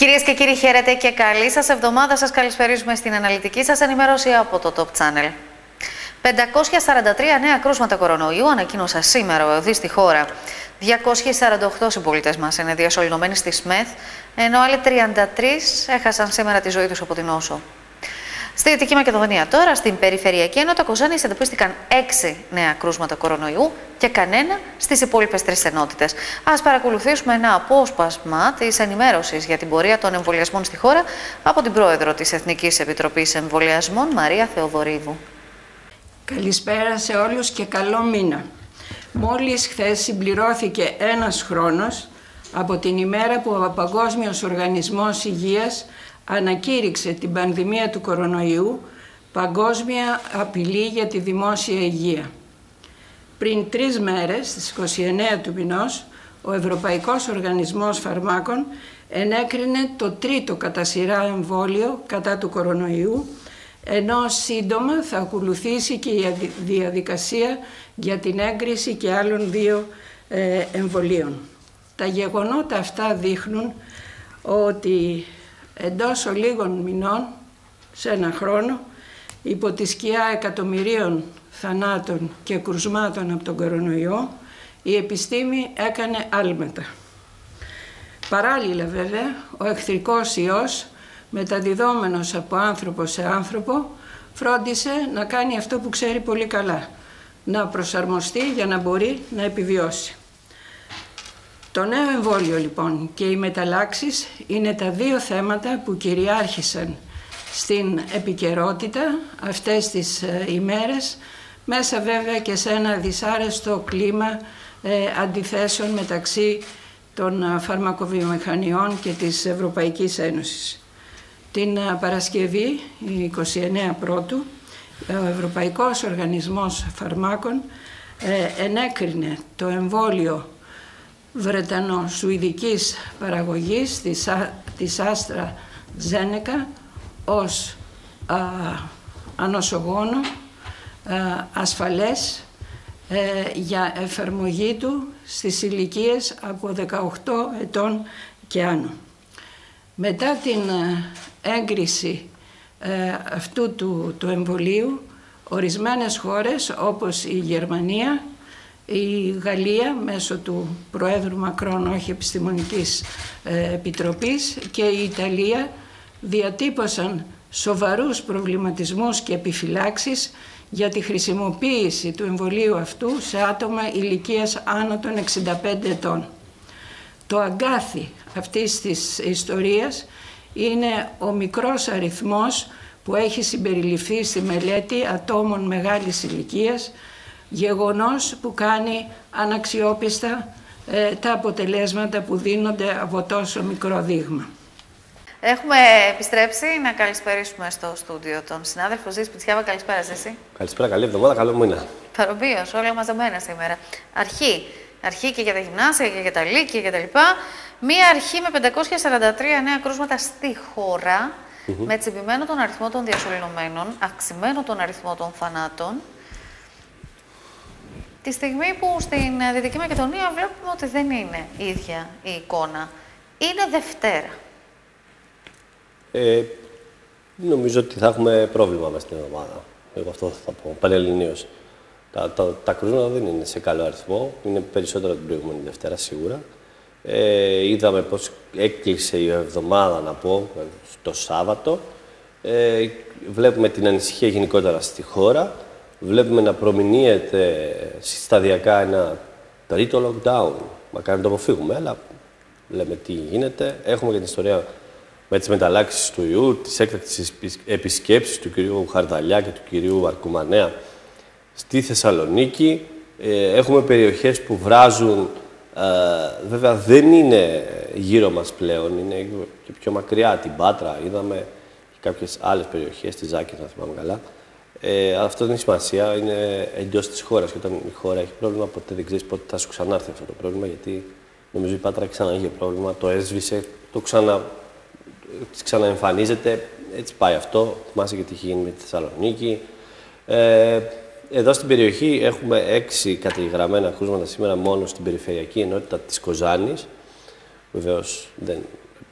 Κυρίες και κύριοι, χαίρετε και καλή σας εβδομάδα. Σας καλησπερίζουμε στην αναλυτική σας ενημέρωση από το Top Channel. 543 νέα κρούσματα κορονοϊού ανακοίνωσε σήμερα ο ΕΟΔΗ στη χώρα. 248 συμπολίτες μας είναι διασωληνωμένοι στη ΣΜΕΘ, ενώ άλλοι 33 έχασαν σήμερα τη ζωή τους από την νόσο. Στη Δυτική Μακεδονία τώρα, στην περιφερειακή ενότητα Κοζάνης, εντοπίστηκαν 6 νέα κρούσματα κορονοϊού και κανένα στις υπόλοιπες 3 ενότητες. Ας παρακολουθήσουμε ένα απόσπασμα της ενημέρωσης για την πορεία των εμβολιασμών στη χώρα από την πρόεδρο της Εθνικής Επιτροπής Εμβολιασμών, Μαρία Θεοδωρίδου. Καλησπέρα σε όλους και καλό μήνα. Μόλις χθες συμπληρώθηκε ένας χρόνος από την ημέρα που ο Παγκόσμιος Οργανισμός Υγείας ανακήρυξε την πανδημία του κορονοϊού παγκόσμια απειλή για τη δημόσια υγεία. Πριν 3 μέρες, στις 29 του μηνός, ο Ευρωπαϊκός Οργανισμός Φαρμάκων ενέκρινε το 3ο κατά σειρά εμβόλιο κατά του κορονοϊού, ενώ σύντομα θα ακολουθήσει και η διαδικασία για την έγκριση και άλλων 2 εμβολίων. Τα γεγονότα αυτά δείχνουν ότι εντός λίγων μηνών, σε ένα χρόνο, υπό τη σκιά εκατομμυρίων θανάτων και κρουσμάτων από τον κορονοϊό, η επιστήμη έκανε άλματα. Παράλληλα βέβαια, ο εχθρικός ιός, μεταδιδόμενος από άνθρωπο σε άνθρωπο, φρόντισε να κάνει αυτό που ξέρει πολύ καλά, να προσαρμοστεί για να μπορεί να επιβιώσει. Το νέο εμβόλιο λοιπόν και οι μεταλλάξεις είναι τα 2 θέματα που κυριάρχησαν στην επικαιρότητα αυτές τις ημέρες, μέσα βέβαια και σε ένα δυσάρεστο κλίμα αντιθέσεων μεταξύ των φαρμακοβιομηχανιών και της Ευρωπαϊκής Ένωσης. Την Παρασκευή, η 29 Πρώτου, ο Ευρωπαϊκός Οργανισμός Φαρμάκων ενέκρινε το εμβόλιο βρετανο-σουηδικής παραγωγής της AstraZeneca ως ανοσογόνο ασφαλές για εφαρμογή του στις ηλικίες από 18 ετών και άνω. Μετά την έγκριση αυτού του εμβολίου, ορισμένες χώρες όπως η Γερμανία, η Γαλλία μέσω του Προέδρου Μακρόν, όχι Επιστημονικής Επιτροπής, και η Ιταλία διατύπωσαν σοβαρούς προβληματισμούς και επιφυλάξεις για τη χρησιμοποίηση του εμβολίου αυτού σε άτομα ηλικίας άνω των 65 ετών. Το αγκάθι αυτής της ιστορίας είναι ο μικρός αριθμός που έχει συμπεριληφθεί στη μελέτη ατόμων μεγάλης ηλικίας, γεγονός που κάνει αναξιόπιστα τα αποτελέσματα που δίνονται από τόσο μικρό δείγμα. Έχουμε επιστρέψει να καλησπερίσουμε στο στούντιο τον συνάδελφο Ζήση Πιτσιάβα. Καλησπέρα, Ζήση. Καλησπέρα, καλή εβδομάδα, καλό μήνα. Παρομοίως, όλα μαζεμένα σήμερα. Αρχή και για τα γυμνάσια και για τα λύκεια και τα λοιπά. Μία αρχή με 543 νέα κρούσματα στη χώρα, με τσιμπημένο τον αριθμό των διασωληνωμένων, αυξημένο τον αριθμό των θανάτων. Τη στιγμή που στην Δυτική Μακεδονία βλέπουμε ότι δεν είναι ίδια η εικόνα. Είναι Δευτέρα. Νομίζω ότι θα έχουμε πρόβλημα μέσα στην εβδομάδα. Εγώ αυτό θα πω, πανελληνίως. Τα κρούσματα δεν είναι σε καλό αριθμό. Είναι περισσότερο την προηγούμενη Δευτέρα, σίγουρα. Είδαμε πώς έκλεισε η εβδομάδα, να πω, το Σάββατο. Βλέπουμε την ανησυχία γενικότερα στη χώρα. Βλέπουμε να προμηνύεται σταδιακά ένα 3ο lockdown. Μακάρι να το αποφύγουμε, αλλά λέμε τι γίνεται. Έχουμε και την ιστορία με τις μεταλλάξεις του ιού, τις έκτακτες επισκέψεις του κυρίου Χαρδαλιά και του κυρίου Αρκουμανέα στη Θεσσαλονίκη. Έχουμε περιοχές που βράζουν, βέβαια δεν είναι γύρω μας πλέον, είναι και πιο μακριά, την Πάτρα. Είδαμε και κάποιες άλλες περιοχές, τη Ζάκη, να θυμάμαι καλά. Αυτό δεν έχει σημασία, είναι εντός της χώρας. Και όταν η χώρα έχει πρόβλημα, ποτέ δεν ξέρεις πότε θα σου ξανάρθει αυτό το πρόβλημα. Γιατί νομίζω η Πάτρα ξανά είχε πρόβλημα, το έσβησε, το ξαναεμφανίζεται. Έτσι πάει αυτό. Θυμάσαι και τι είχε γίνει με τη Θεσσαλονίκη. Εδώ στην περιοχή έχουμε 6 καταγεγραμμένα κρούσματα σήμερα μόνο στην περιφερειακή ενότητα της Κοζάνης. Βεβαίως δεν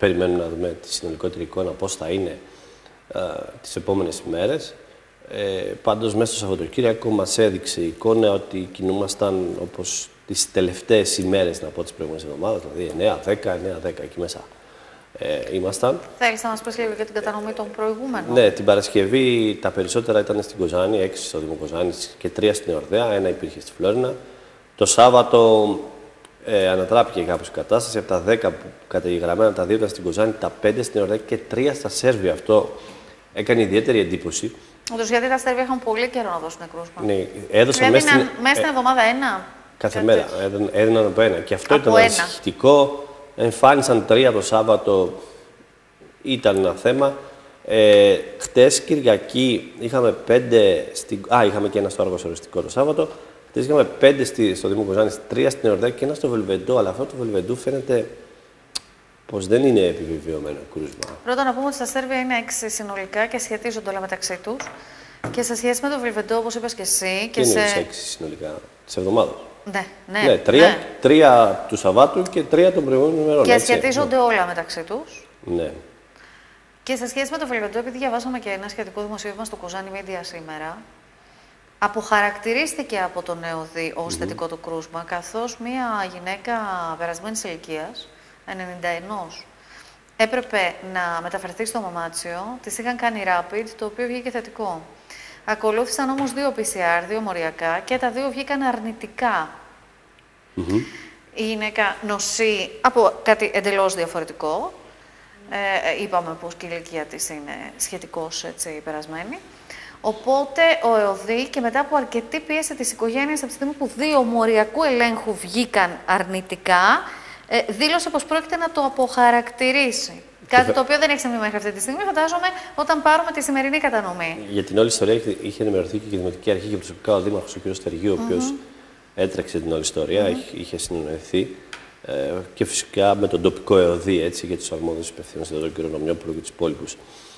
περιμένουμε να δούμε τη συνολικότερη εικόνα, πώς θα είναι τις επόμενες ημέρες. Πάντως, μέσα στο Σαββατοκύριακο μας έδειξε η εικόνα ότι κινούμασταν όπως τις τελευταίες ημέρες, να πω, τις προηγούμενες εβδομάδες, δηλαδή 9-10 εκεί μέσα ήμασταν. Θέλεις να μας πεις λίγο για την κατανομή των προηγούμενων? Ναι, την Παρασκευή τα περισσότερα ήταν στην Κοζάνη, 6 στο Δήμο Κοζάνης και 3 στην Εορδαία, 1 υπήρχε στη Φλόρινα. Το Σάββατο ανατράπηκε κάπως η κατάσταση, από τα 10 που καταγεγραμμένα τα 2 ήταν στην Κοζάνη, τα 5 στην Εορδαία και 3 στα Σέρβια. Αυτό έκανε ιδιαίτερη εντύπωση. Όντως, γιατί τα Σέρβια είχαν πολύ καιρό να δώσουν κρούσμα. Ναι, έδωσαν μέσα στην εβδομάδα ένα. Κάθε μέρα έδιναν από ένα. Και αυτό ήταν ανησυχητικό. Εμφάνισαν 3 το Σάββατο, ήταν ένα θέμα. Χτες Κυριακή είχαμε 5. Είχαμε και ένα στο Άργος Οριστικό το Σάββατο. Χτες είχαμε 5 στο Δήμο Κοζάνης, 3 στην Εορδαία και 1 στο Βελβεντό. Αλλά αυτό το Βελβεντού φαίνεται πως δεν είναι επιβεβαιωμένο κρούσμα. Πρώτα να πούμε ότι στα Σέρβια είναι 6 συνολικά και σχετίζονται όλα μεταξύ τους. Και σε σχέση με το Βελβεντό, όπως είπες και εσύ. Και είναι 6 συνολικά της εβδομάδας. Ναι, 3 του Σαββάτου και 3 των προηγούμενων ημερών. Και σχετίζονται όλα μεταξύ τους. Ναι. Και σε σχέση με το Βελβεντό, επειδή διαβάσαμε και ένα σχετικό δημοσίευμα στο Κοζάνι Media σήμερα, αποχαρακτηρίστηκε από τον ΕΟΔΗ ως θετικό το κρούσμα, καθώς μία γυναίκα περασμένης ηλικίας, 91, έπρεπε να μεταφερθεί στο μαμάτσιο, της είχαν κάνει rapid, το οποίο βγήκε θετικό. Ακολούθησαν όμως 2 PCR, 2 μοριακά και τα 2 βγήκαν αρνητικά. Η γυναίκα νοσεί από κάτι εντελώς διαφορετικό. Είπαμε πως και η ηλικία της είναι σχετικώς περασμένη. Οπότε ο ΕΟΔΗ και μετά από αρκετή πίεση της οικογένειας, από τη στιγμή που 2 μοριακού ελέγχου βγήκαν αρνητικά, δήλωσε πως πρόκειται να το αποχαρακτηρίσει. Κάτι το οποίο δεν έχει συμβεί μέχρι αυτή τη στιγμή, φαντάζομαι, όταν πάρουμε τη σημερινή κατανομή. Για την όλη ιστορία είχε ενημερωθεί και η Δημοτική Αρχή και προσωπικά ο Δήμαρχος, ο κ. Στεργίου, ο οποίος έτρεξε την όλη ιστορία, είχε συνεννοηθεί και φυσικά με τον τοπικό ΕΟΔΗ, έτσι, για τους αρμόδιους υπευθύνους, τον κ. Νομιόπουλο και τους υπόλοιπους.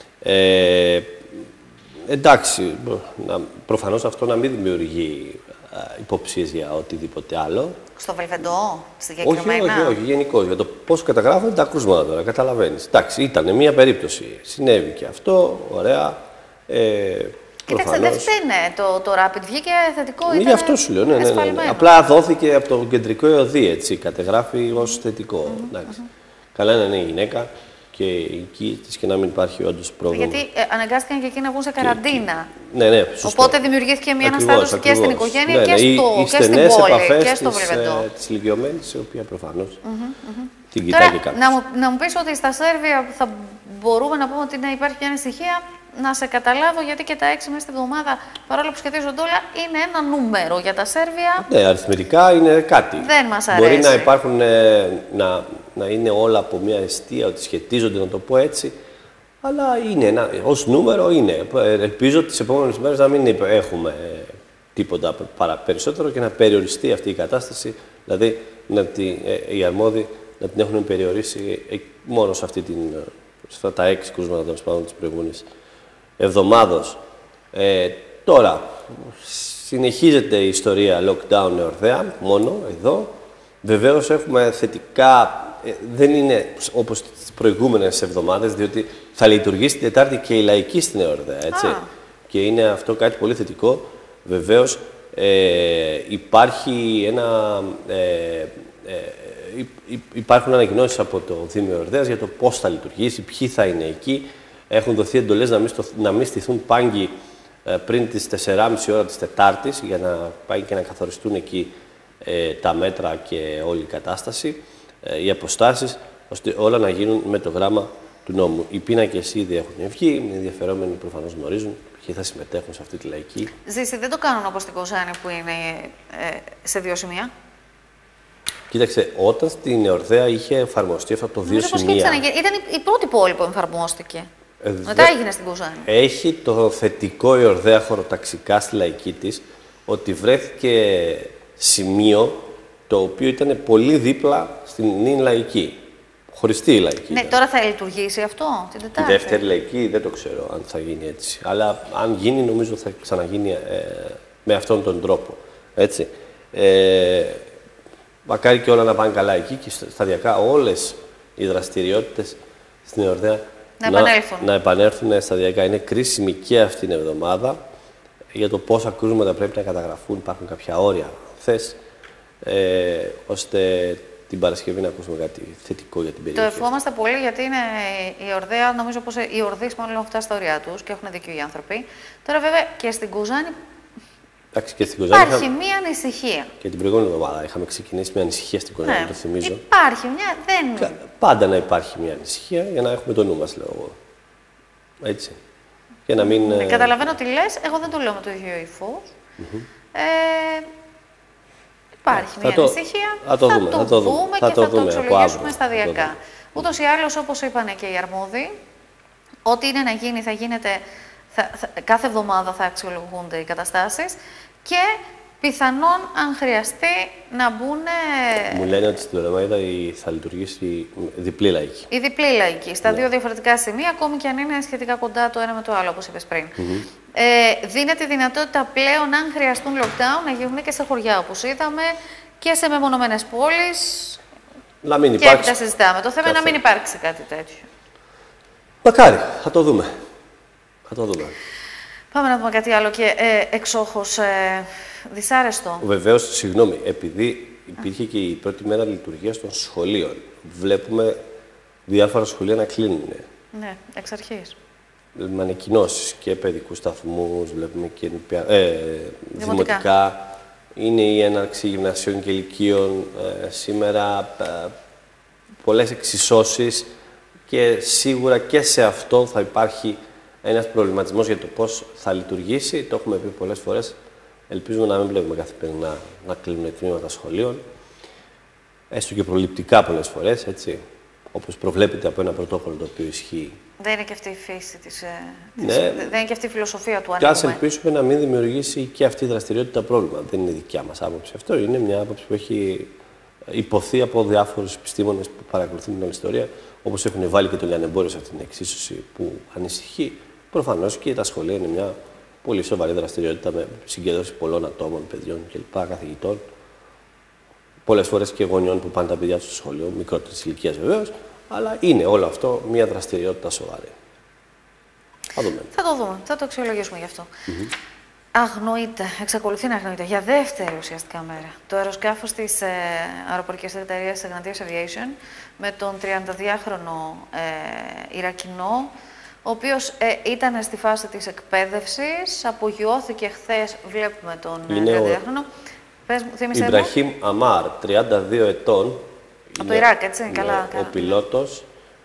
Εντάξει, προφανώς αυτό να μην δημιουργεί υποψίες για οτιδήποτε άλλο. Στο Βελβεντό, συγκεκριμένα. Όχι, γενικώς. Για το πώς καταγράφονται τα κρούσματα τώρα, καταλαβαίνεις. Εντάξει, ήταν μία περίπτωση. Συνέβη και αυτό, ωραία. Κοίταξε, δεν φταίνε το rapid. Βγήκε θετικό, γι' αυτό σου λέω, ναι. Απλά δόθηκε από το κεντρικό ΕΟΔΗ, έτσι, κατεγράφει ως θετικό. Καλά είναι η γυναίκα και εκεί της και να μην υπάρχει όντως πρόβλημα. Γιατί αναγκάστηκαν και εκεί να βγουν σε καραντίνα. Ναι, σωστό. Οπότε δημιουργήθηκε μια αναστάτωση και στην οικογένεια και στην πόλη και στο Βελβεντό. Της ηλικιωμένης, η οποία προφανώς την κοιτάει και κάποιος. Να μου πεις ότι στα Σέρβια θα μπορούμε να πούμε ότι υπάρχει μια ανησυχία. Να σε καταλάβω, γιατί και τα 6 μέσα στη βδομάδα, παρόλο που σχετίζονται όλα, είναι ένα νούμερο για τα Σέρβια. Ναι, αριθμητικά είναι κάτι. Δεν μας αρέσει. Μπορεί να υπάρχουν, να είναι όλα από μια αιστεία, ότι σχετίζονται, να το πω έτσι, αλλά είναι ως νούμερο είναι. Ελπίζω τις επόμενες μέρες να μην έχουμε τίποτα περισσότερο και να περιοριστεί αυτή η κατάσταση, δηλαδή οι αρμόδιοι να την έχουν περιορίσει μόνο σε αυτά τα 6 κρούσματα των σπάνων της προηγούμενης εβδομάδος. Τώρα, συνεχίζεται η ιστορία lockdown Εορδαία, μόνο εδώ. Βεβαίως έχουμε θετικά, δεν είναι όπως τις προηγούμενες εβδομάδες, διότι θα λειτουργήσει την Τετάρτη και η λαϊκή στην Εορδαία, έτσι. Και είναι αυτό κάτι πολύ θετικό. Βεβαίως, υπάρχουν ανακοινώσεις από το Δήμο Εορδαίας για το πώς θα λειτουργήσει, ποιοι θα είναι εκεί. Έχουν δοθεί εντολές να μην στηθούν πάγκοι πριν τις 4:30 ώρα της Τετάρτης, για να πάει και να καθοριστούν εκεί τα μέτρα και όλη η κατάσταση, οι αποστάσεις, ώστε όλα να γίνουν με το γράμμα του νόμου. Οι πίνακες ήδη έχουν βγει, οι ενδιαφερόμενοι προφανώς γνωρίζουν ποιοι θα συμμετέχουν σε αυτή τη λαϊκή. Ζήση, δεν το κάνουν όπως στην Κοζάνη που είναι σε 2 σημεία. Κοίταξε, όταν στην Εορδαία είχε εφαρμοστεί αυτό το 2 σημεία. Ήταν η πρώτη πόλη που εφαρμόστηκε. Μετά έγινε στην Κοζάνη. Έχει το θετικό η Εορδαία χωροταξικά στη λαϊκή της, ότι βρέθηκε σημείο το οποίο ήταν πολύ δίπλα στην νυν λαϊκή. Χωριστή η λαϊκή. Ναι, τώρα θα λειτουργήσει αυτό την Τετάρτη. Η δεύτερη λαϊκή δεν το ξέρω αν θα γίνει έτσι. Αλλά αν γίνει, νομίζω θα ξαναγίνει με αυτόν τον τρόπο. Έτσι. Μακάρι και όλα να πάνε καλά εκεί και σταδιακά όλες οι δραστηριότητες στην Εορδαία να επανέλθουν σταδιακά. Είναι κρίσιμη και αυτήν την εβδομάδα για το πόσα κρούσματα πρέπει να καταγραφούν. Υπάρχουν κάποια όρια, θες, ώστε την Παρασκευή να ακούσουμε κάτι θετικό για την περιοχή. Το ευχόμαστε πολύ, γιατί είναι η Εορδαία, νομίζω πως οι Εορδείς μάλλον έχουν φτάσει στα ωριά τους και έχουν δίκιο οι άνθρωποι. Τώρα, βέβαια, και στην Κουζάνη υπάρχει μία ανησυχία. Και την προηγούμενη εβδομάδα είχαμε ξεκινήσει μια ανησυχία στην Κουζάνη, ναι, το θυμίζω. Υπάρχει μια. Πάντα να υπάρχει μια ανησυχία για να έχουμε το νου μας, λέω εγώ. Έτσι. Για να μην. Καταλαβαίνω τι λες, εγώ δεν το λέω με το ίδιο ύφος. Υπάρχει μια ανησυχία. Θα το δούμε και θα το αξιολογήσουμε σταδιακά. Ούτως ή άλλως, όπως είπαν και οι αρμόδιοι, ό,τι είναι να γίνει θα γίνεται. Κάθε εβδομάδα θα αξιολογούνται οι καταστάσεις και πιθανόν, αν χρειαστεί, να μπουν. Μου λένε ότι στην Δολομαΐδα θα λειτουργήσει διπλή λαϊκή. Η διπλή λαϊκή, στα δύο διαφορετικά σημεία, ακόμη και αν είναι σχετικά κοντά το ένα με το άλλο, όπως είπες πριν. Δίνεται η δυνατότητα πλέον, αν χρειαστούν lockdown, να γίνουν και σε χωριά, όπως είδαμε, και σε μεμονωμένες πόλεις. Να μην υπάρξει. Και έπειτα συζητάμε. Το θέμα είναι να μην υπάρξει κάτι τέτοιο. Μακάρι, θα το δούμε. Θα το δούμε. Πάμε να δούμε κάτι άλλο και εξόχως δυσάρεστο. Βεβαίως, συγγνώμη, επειδή υπήρχε και η πρώτη μέρα λειτουργίας των σχολείων, βλέπουμε διάφορα σχολεία να κλείνουν. Ναι, εξ αρχής. Με ανακοινώσεις και παιδικούς σταθμούς, βλέπουμε και δημοτικά. Είναι η έναρξη γυμνασίων και ηλικίων. Σήμερα πολλές εξισώσεις και σίγουρα και σε αυτό θα υπάρχει ένας προβληματισμός για το πώς θα λειτουργήσει. Το έχουμε πει πολλές φορές. Ελπίζουμε να μην βλέπουμε καθημερινά να κλείνουν τμήματα σχολείων. Έστω και προληπτικά πολλές φορές, έτσι. Όπως προβλέπεται από ένα πρωτόκολλο το οποίο ισχύει. Δεν είναι και αυτή η φύση της. Ναι. Δεν είναι και αυτή η φιλοσοφία του ανοίγματος. Και ας ελπίσουμε να μην δημιουργήσει και αυτή η δραστηριότητα πρόβλημα. Δεν είναι δικιά μας άποψη αυτό. Είναι μια άποψη που έχει υποθεί από διάφορους επιστήμονες που παρακολουθούν την όλη ιστορία. Όπως έχουν βάλει και το λιανεμπόριο σε αυτήν την εξίσωση που ανησυχεί. Προφανώς και τα σχολεία είναι μια πολύ σοβαρή δραστηριότητα με συγκέντρωση πολλών ατόμων, παιδιών κλπ. Καθηγητών. Πολλές φορές και γονιών που πάνε τα παιδιά τους στο σχολείο, μικρότερης ηλικίας βεβαίως, αλλά είναι όλο αυτό μια δραστηριότητα σοβαρή. Θα δούμε. Θα το δούμε, θα το αξιολογήσουμε γι' αυτό. Αγνοείται, εξακολουθεί να αγνοείται για δεύτερη ουσιαστικά μέρα το αεροσκάφος της αεροπορικής εταιρείας Atlantis Aviation με τον 32χρονο Ιρακινό, ο οποίος ήταν στη φάση της εκπαίδευσης, απογειώθηκε χθες, βλέπουμε τον 32χρονο. Ιμπραχήμ Αμάρ, 32 ετών. Από το Ιράκ, έτσι, καλά. Ο πιλότος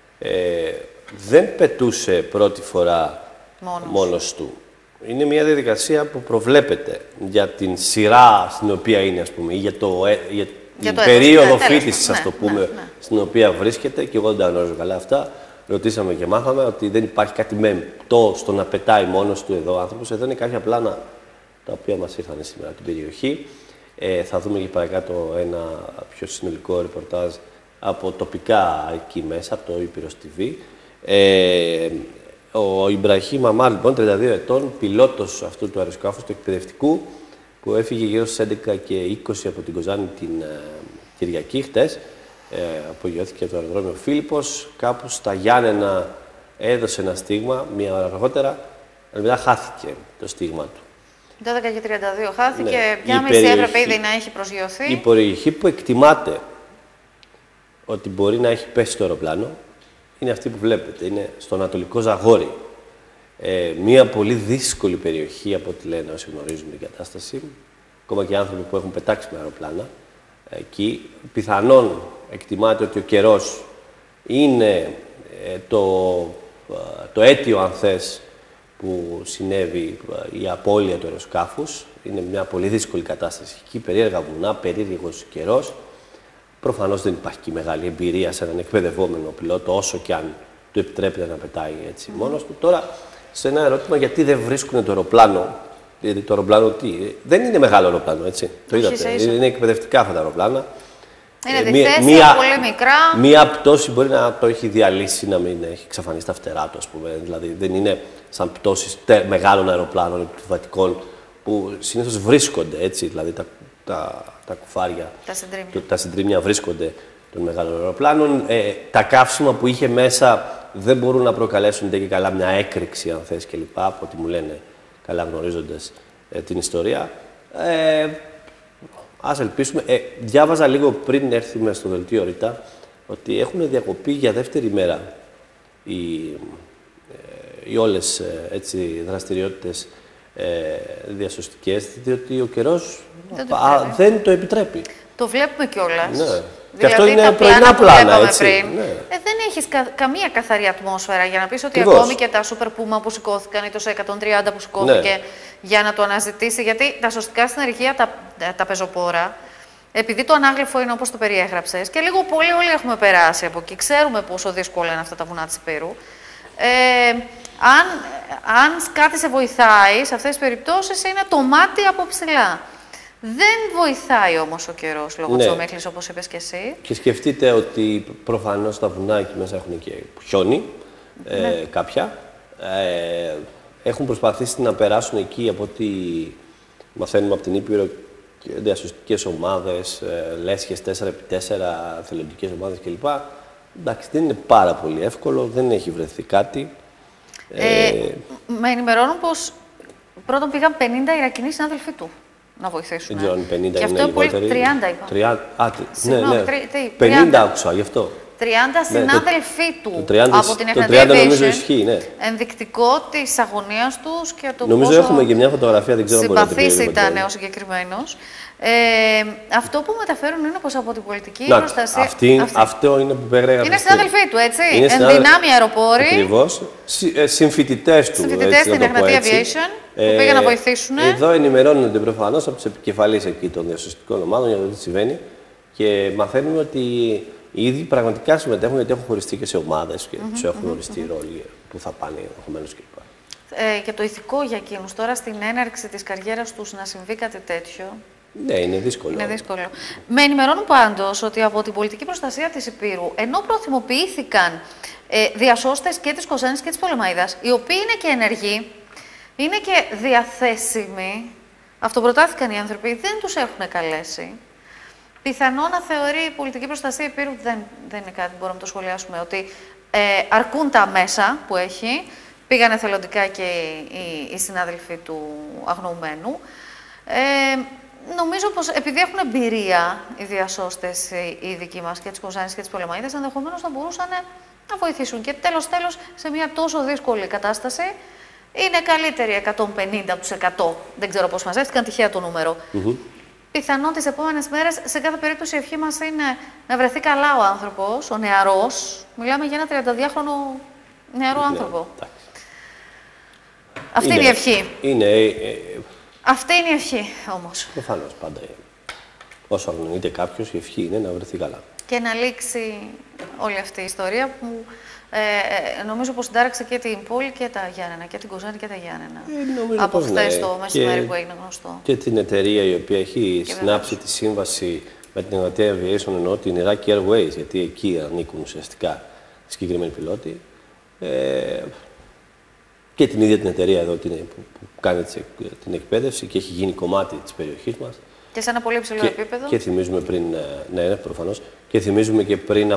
δεν πετούσε πρώτη φορά μόνος του. Είναι μια διαδικασία που προβλέπεται για την σειρά στην οποία είναι, ας πούμε, ή για την περίοδο φοιτησης, ας το πούμε, στην οποία βρίσκεται. Και εγώ δεν τα γνωρίζω καλά αυτά. Ρωτήσαμε και μάθαμε ότι δεν υπάρχει κάτι μεμπτό στο να πετάει μόνος του εδώ ο άνθρωπος. Εδώ είναι κάποια πλάνα τα οποία μας ήρθαν σήμερα από την περιοχή. Θα δούμε και παρακάτω ένα πιο συνολικό ρεπορτάζ από τοπικά εκεί μέσα, από το Ήπειρος TV. Ο Ιμπραχήμ Αμάρ, λοιπόν, 32 ετών, πιλότος αυτού του αεροσκάφους, του εκπαιδευτικού, που έφυγε γύρω στις 11 και 20 από την Κοζάνη την Κυριακή χτες. Απογειώθηκε από το αεροδρόμιο Φίλιππος, κάπου στα Γιάννενα έδωσε ένα στίγμα, μία ώρα αργότερα, αλλά μετά χάθηκε το στίγμα του. 12 και 32 χάθηκε, μια μισή έπρεπε ήδη να έχει προσγειωθεί. Η περιοχή που εκτιμάται ότι μπορεί να έχει πέσει το αεροπλάνο είναι αυτή που βλέπετε, είναι στο Ανατολικό Ζαγόρι. Μια πολύ δύσκολη περιοχή από ό,τι λένε όσοι γνωρίζουν την κατάσταση. Ακόμα και άνθρωποι που έχουν πετάξει με αεροπλάνα εκεί. Πιθανόν εκτιμάται ότι ο καιρός είναι το αίτιο, αν θες, που συνέβη η απώλεια του αεροσκάφους. Είναι μια πολύ δύσκολη κατάσταση εκεί, περίεργα βουνά, περίεργος καιρός. Προφανώς δεν υπάρχει και μεγάλη εμπειρία σε έναν εκπαιδευόμενο πιλότο, όσο και αν του επιτρέπεται να πετάει έτσι μόνος του. Τώρα, σε ένα ερώτημα, γιατί δεν βρίσκουν το αεροπλάνο. Γιατί το αεροπλάνο δεν είναι μεγάλο αεροπλάνο, έτσι. Το είδατε. Είναι εκπαιδευτικά αυτά τα αεροπλάνα. Είναι διθέσια, πολύ μικρά. Μία πτώση μπορεί να το έχει διαλύσει, να μην έχει εξαφανίσει τα φτερά του, ας πούμε. Δηλαδή δεν είναι σαν πτώσεις μεγάλων αεροπλάνων επιβατικών που συνήθως βρίσκονται, έτσι. Δηλαδή τα κουφάρια, τα συντρίμμια βρίσκονται των μεγάλων αεροπλάνων. Τα καύσιμα που είχε μέσα δεν μπορούν να προκαλέσουν και καλά μια έκρηξη, αν θες, κλπ. Από ό,τι μου λένε, καλά γνωρίζοντας την ιστορία. Ας ελπίσουμε. Διάβαζα λίγο πριν έρθουμε στο δελτίο ρητά ότι έχουν διακοπεί για δεύτερη μέρα οι όλες δραστηριότητες διασωστικές, διότι ο καιρός δεν το επιτρέπει. Το βλέπουμε κιόλας. Ναι. Δηλαδή, και αυτό είναι τα πρωινά πλάνα, έτσι. Πριν, ναι. δεν έχεις καμία καθαρή ατμόσφαιρα για να πεις ότι Ακριβώς. ακόμη και τα Super Puma που σηκώθηκαν ή το 130 που σηκώθηκε Ναι. για να το αναζητήσει. Γιατί τα σωστικά στην αρχεία, τα πεζοπόρα, επειδή το ανάγλυφο είναι όπως το περιέγραψες και λίγο πολύ όλοι έχουμε περάσει από εκεί, ξέρουμε πόσο δύσκολα είναι αυτά τα βουνά της Υπήρου. Αν κάτι σε βοηθάει σε αυτές τις περιπτώσεις είναι το μάτι από ψηλά. Δεν βοηθάει όμως ο καιρός λόγω της ομίχλης, όπως είπες και εσύ. Και σκεφτείτε ότι προφανώς τα βουνά εκεί μέσα έχουν και χιόνι, κάποια. Έχουν προσπαθήσει να περάσουν εκεί, από ό,τι μαθαίνουμε από την Ήπειρο, διασωστικές ομάδες, λέσχες 4x4, θελοντικές ομάδες κλπ. Εντάξει, δεν είναι πάρα πολύ εύκολο, δεν έχει βρεθεί κάτι. Με ενημερώνουν πως πρώτον πήγαν 50 Ιρακινοί συνάδελφοί του να βοηθήσουν. Δεν ξέρω αν 50 και αυτό είναι πολύ, λιγότεροι. 30 είπα. Ναι. 50 30 άκουσα, γι' αυτό. 30 συνάδελφοί του το 30, από την το Εθνική 30 νομίζω Aviation, ισχύει, ναι. ενδεικτικό της αγωνίας τους και το Νομίζω πόσο έχουμε και μια φωτογραφία, δεν ξέρω αν μπορεί να την συμπαθής βρει. ήταν ο συγκεκριμένος. Αυτό που μεταφέρουν είναι πως από την πολιτική Να, προστασία... αυτό είναι που περιγράφει. Είναι συνάδελφοί του, έτσι. Είναι Ενδυνάμει αεροπόροι. Ακριβώς. Συμφοιτητές του. Συμφοιτητές στην Εθνική Aviation που πήγαν να βοηθήσουν. Εδώ ενημερώνονται προφανώς από τους επικεφαλείς εκεί των διασωστικών ομάδων για το τι συμβαίνει και μαθαίνουμε ότι ήδη πραγματικά συμμετέχουν, γιατί έχουν χωριστεί και σε ομάδες και τους έχουν οριστεί ρόλοι που θα πάνε ενδεχομένως κλπ. Και το ηθικό για εκείνους τώρα στην έναρξη της καριέρας τους να συμβεί κάτι τέτοιο. Ναι, είναι δύσκολο. Είναι δύσκολο. Με ενημερώνουν πάντως ότι από την πολιτική προστασία της Υπήρου, ενώ προθυμοποιήθηκαν διασώστες και της Κοζάνης και της Πολεμαΐδας, οι οποίοι είναι και ενεργοί, είναι και διαθέσιμοι, αυτοπροτάθηκαν οι άνθρωποι, δεν τους έχουν καλέσει. Πιθανό να θεωρεί η πολιτική προστασία Υπήρου, δεν είναι κάτι που μπορούμε να το σχολιάσουμε, ότι αρκούν τα μέσα που έχει. Πήγανε θελοντικά και οι συνάδελφοι του αγνοωμένου. Νομίζω πως επειδή έχουν εμπειρία οι διασώστες οι δικοί μας και της Κοζάνης και της Πολεμαΐδας, ενδεχομένως θα μπορούσαν να βοηθήσουν. Και τέλος, σε μια τόσο δύσκολη κατάσταση, είναι καλύτεροι 150 από τους 100. Δεν ξέρω πώς μαζεύτηκαν, τυχαία το νούμερο. Πιθανόν τις επόμενες μέρες, σε κάθε περίπτωση η ευχή μας είναι να βρεθεί καλά ο άνθρωπος, ο νεαρός. Μιλάμε για ένα 32χρονο νεαρό άνθρωπο. Αυτή είναι η ευχή. Αυτή είναι η ευχή, όμως. Προφανώς, πάντα. Όσο αγνοείται κάποιος, η ευχή είναι να βρεθεί καλά. Και να λήξει όλη αυτή η ιστορία που νομίζω πως συντάραξε και την πόλη και τα Γιάννενα, και την Κοζάνη και τα Γιάννενα. Από χθες το μεσημέρι που έγινε γνωστό. Και την εταιρεία η οποία έχει συνάψει τη σύμβαση με την Εθνική Aviation, εννοώ την Iraqi Airways, γιατί εκεί ανήκουν ουσιαστικά οι συγκεκριμένοι πιλότοι. Και την ίδια την εταιρεία εδώ που κάνει την εκπαίδευση και έχει γίνει κομμάτι της περιοχής μας. Και σε ένα πολύ ψηλό επίπεδο. Και θυμίζουμε πριν, ναι, προφανώς, και θυμίζουμε και πριν